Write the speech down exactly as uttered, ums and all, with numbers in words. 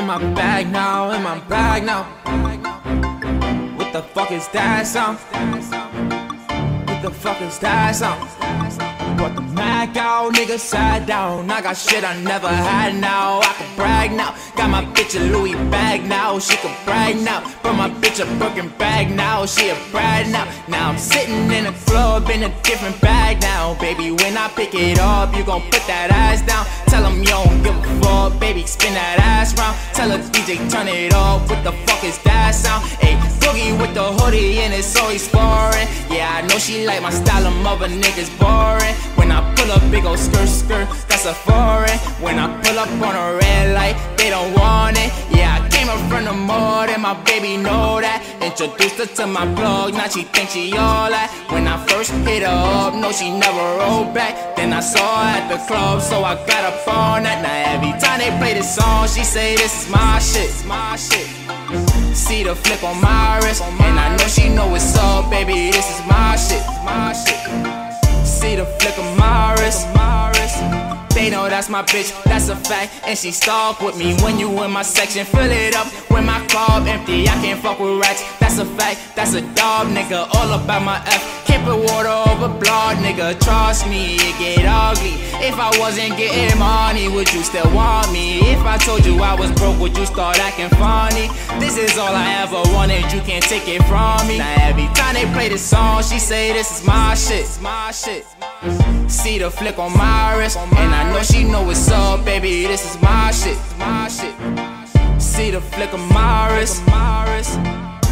my bag now, in my bag now. What the fuck is that sound? What the fuck is that sound? Brought the Mac out, nigga sat down. I got shit I never had now. I can brag now. Got my bitch a Louis bag now. She can brag now. Brought my bitch a Birkin bag now. She a brag now. Now I'm sitting in a club in a different bag now. Baby, when I pick it up, you gon' put that ass down. Tell him you don't give a fuck. Baby, spin that ass round. Tell her D J turn it up. What the fuck is that sound? Ayy, boogie with the hoodie and it's always foreign. Yeah, I know she like my style, of mother niggas boring. When I pull up, big ol' skirt, skirt, that's a foreign. When I pull up on a red light, they don't want it. Yeah, I came up from the mud and my baby know that. Introduced her to my plug, now she think she all that. When I first hit her up, no, she never rolled back. Then I saw her at the club, so I got up on that. Now every time they play this song, she say this is my shit, my shit. See the flick on my wrist, and I know she know what's up, baby, this is my shit, my shit. See the flick of my wrist, my wrist. They know that's my bitch, that's a fact. And she stalk with me when you in my section. Fill it up when my club empty. I can't fuck with rats, that's a fact. That's a dog, nigga, all about my F. Can't put water over blood, nigga, trust me, it get ugly. If I wasn't getting money, would you still want me? If I told you I was broke, would you start acting funny? This is all I ever wanted, you can't take it from me. Now every time they play this song, she say this is my shit, my shit. See the flick on my wrist, and I know she know what's up, baby, this is my shit, my shit. See the flick of my wrist, my wrist.